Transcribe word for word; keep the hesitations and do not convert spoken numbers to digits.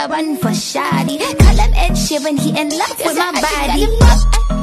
run for shoddy. Call him Ed Sheeran, he in love with my body.